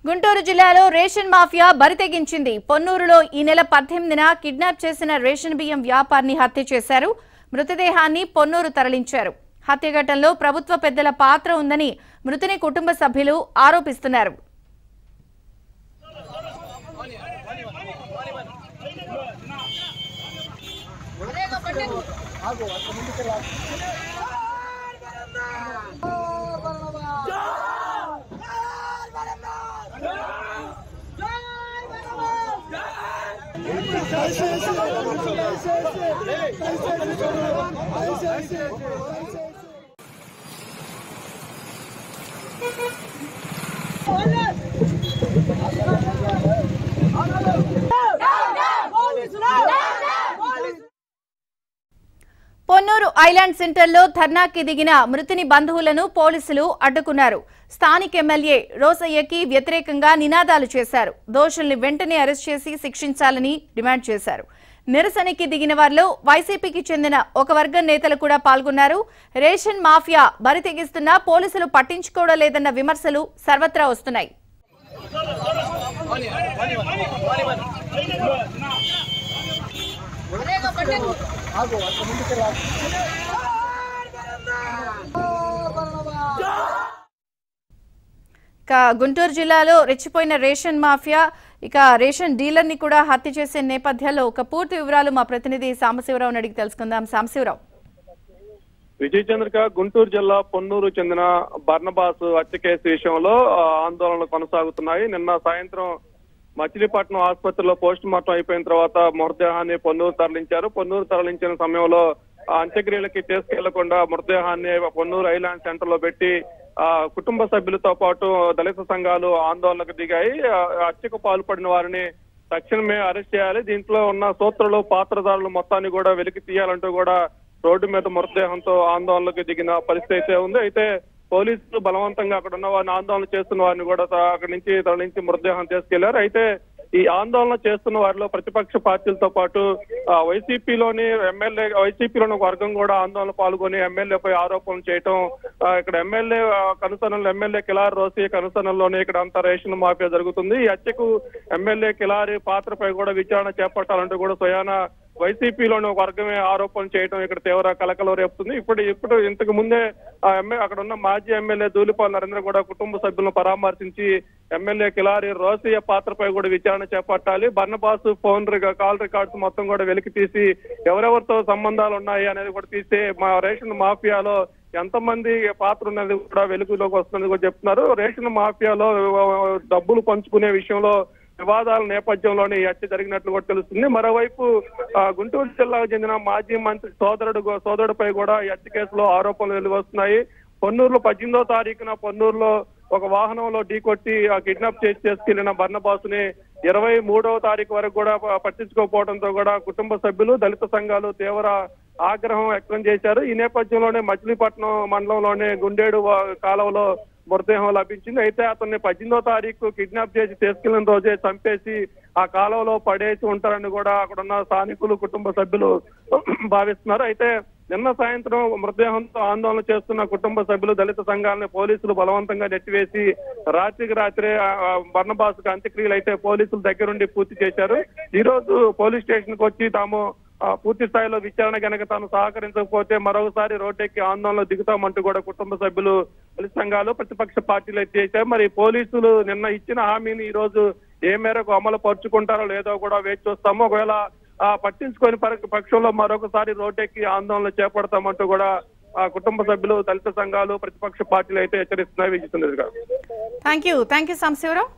గుంటూరు జిల్లాలో ration mafia బరితెగించింది. పొన్నూరులో ఈ నెల 18న కిడ్నాప్ చేసిన రేషన్ బియ్యం వ్యాపారిని హత్య చేశారు. మృతదేహాన్ని పొన్నూరు తరలించారు. హత్య ఘటనలో ప్రభుత్వ పెద్దల పాత్ర ఉందని మృతుని కుటుంబ సభ్యులు ఆరోపిస్తున్నారు. పొన్నూరు ఐలాండ్ సెంటర్లో ధర్నాకి దిగిన మృతుని బంధువులను పోలీసులు అడ్డుకున్నారు. స్థానిక ఎమ్మెల్యే రోసయ్యకి వ్యతిరేకంగా నినాదాలు చేశారు. దోషుల్ని వెంటనే అరెస్ట్ చేసి శిక్షించాలని డిమాండ్ చేశారు. నిరసనకి దిగిన వారిలో వైసీపీకి చెందిన ఒక వర్గం నేతలు కూడా పాల్గొన్నారు. రేషన్ మాఫియా బరితెగిస్తున్నా పోలీసులు పట్టించుకోవడం లేదన్న విమర్శలు సర్వత్రా వస్తున్నాయి. గుంటూరు జిల్లాలో రెచ్చిపోయిన రేషన్ మాఫియా రేషన్ డీలర్ ని కూడా హత్య చేసే నేపథ్యంలో పూర్తి వివరాలు మా ప్రతినిధి సాంబశివరావుని అడిగి తెలుసుకుందాం. సాంబశివరావు. విజయ చంద్రిక, గుంటూరు జిల్లా పొన్నూరు చెందిన బర్నబాస్ హత్య కేసు విషయంలో ఆందోళనలు కొనసాగుతున్నాయి. నిన్న సాయంత్రం మచిలీపట్నం ఆసుపత్రిలో పోస్ట్ మార్టం అయిపోయిన తర్వాత మృతదేహాన్ని పొన్నూరు తరలించారు. పొన్నూరు తరలించిన సమయంలో అంత్యక్రియలకి తీసుకెళ్లకుండా మృతదేహాన్ని పొన్నూరు ఐలాండ్ సెంటర్ లో పెట్టి కుటుంబ సభ్యులతో పాటు దళిత సంఘాలు ఆందోళనకు దిగాయి. హత్యకు పాల్పడిన వారిని తక్షణమే అరెస్ట్ చేయాలి, దీంట్లో ఉన్న సూత్రులు పాత్రధారులు మొత్తాన్ని కూడా వెలికి తీయాలంటూ కూడా రోడ్డు మీద మృతదేహంతో ఆందోళనకు దిగిన పరిస్థితి అయితే ఉంది. అయితే పోలీసులు బలవంతంగా అక్కడ ఉన్న వారిని ఆందోళన చేస్తున్న వారిని కూడా అక్కడి నుంచి తరలించి మృతదేహం తీసుకెళ్లారు. అయితే ఈ ఆందోళన చేస్తున్న వారిలో ప్రతిపక్ష పార్టీలతో పాటు వైసీపీలోని ఒక వర్గం కూడా ఆందోళన పాల్గొని ఎమ్మెల్యేపై ఆరోపణలు చేయటం, ఇక్కడ ఎమ్మెల్యే కనుసనలు ఎమ్మెల్యే కిలారి రోసి కనుసనల్లోనే ఇక్కడ అంతా రేషన్ మాఫియా జరుగుతుంది. ఈ హత్యకు ఎమ్మెల్యే కిలారి పాత్రపై కూడా విచారణ చేపట్టాలంటూ కూడా స్వయాన వైసీపీలోని ఒక వర్గమే ఆరోపణలు చేయడం ఇక్కడ తీవ్ర కలకలం రేపుతుంది. ఇప్పుడు ఇంతకు ముందే అక్కడ ఉన్న మాజీ ఎమ్మెల్యే ధూళిపాల నరేంద్ర కూడా కుటుంబ సభ్యులను పరామర్శించి ఎమ్మెల్యే కిలారి రోసయ్య పాత్రపై కూడా విచారణ చేపట్టాలి, బర్నబాస్ ఫోన్ కాల్ రికార్డ్స్ మొత్తం కూడా వెలికి తీసి ఎవరెవరితో సంబంధాలు ఉన్నాయి అనేది కూడా తీస్తే మా రేషన్ మాఫియాలో ఎంతమంది పాత్ర ఉన్నది కూడా వెలుగులోకి వస్తున్నది కూడా చెప్తున్నారు. రేషన్ మాఫియాలో డబ్బులు పంచుకునే విషయంలో వివాదాల నేపథ్యంలోనే ఈ హత్య జరిగినట్లు కూడా తెలుస్తుంది. మరోవైపు గుంటూరు జిల్లాకు చెందిన మాజీ మంత్రి సోదరుడిపై కూడా ఈ హత్య కేసులో ఆరోపణలు వెలువస్తున్నాయి. పొన్నూరులో 18వ తారీఖున పొన్నూరులో ఒక వాహనంలో ఢీకొట్టి కిడ్నాప్ చేసి తీసుకెళ్లిన బర్నబాసుని 23వ తారీఖు వరకు కూడా పట్టించుకోకపోవడంతో కూడా కుటుంబ సభ్యులు దళిత సంఘాలు తీవ్ర ఆగ్రహం వ్యక్తం చేశారు. ఈ నేపథ్యంలోనే మచిలీపట్నం మండలంలోనే గుండేడు కాలువలో మృతదేహం లభించింది. అయితే అతన్ని 18వ తారీఖు కిడ్నాప్ చేసి తీసుకెళ్లిన రోజే చంపేసి ఆ కాలువలో పడేసి ఉంటారని కూడా అక్కడున్న స్థానికులు కుటుంబ సభ్యులు భావిస్తున్నారు. అయితే నిన్న సాయంత్రం మృతదేహంతో ఆందోళన చేస్తున్న కుటుంబ సభ్యులు దళిత సంఘాలను పోలీసులు బలవంతంగా నెట్టివేసి రాత్రికి రాత్రే బర్నబాస్ కు అంత్యక్రియలు అయితే పోలీసులు దగ్గరుండి పూర్తి చేశారు. ఈ రోజు పోలీస్ స్టేషన్ కు వచ్చి తాము పూర్తి స్థాయిలో విచారణ కనుక తాను సహకరించకపోతే మరొకసారి రోడ్డెక్కి ఆందోళనలో దిగుతామంటూ కూడా కుటుంబ సభ్యులు దళిత సంఘాలు ప్రతిపక్ష పార్టీలు అయితే చేశారు. మరి పోలీసులు నిన్న ఇచ్చిన హామీని ఈ రోజు ఏ మేరకు అమలు పరుచుకుంటారో లేదో కూడా వేచి చూస్తాము. ఒకవేళ పట్టించుకొని పక్షంలో మరొకసారి రోడ్డెక్కి ఆందోళన చేపడతామంటూ కూడా కుటుంబ సభ్యులు దళిత సంఘాలు ప్రతిపక్ష పార్టీలు అయితే హెచ్చరిస్తున్నాయి. Vijayachandra garu. Thank you Sambasivarao.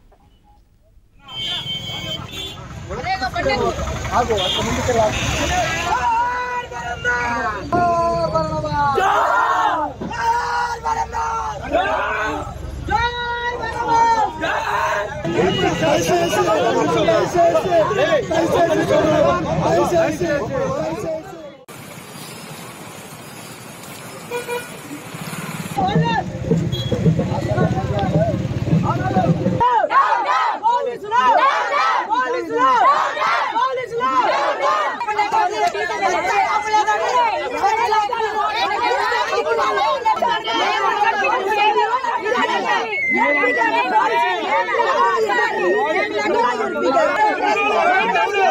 Hey!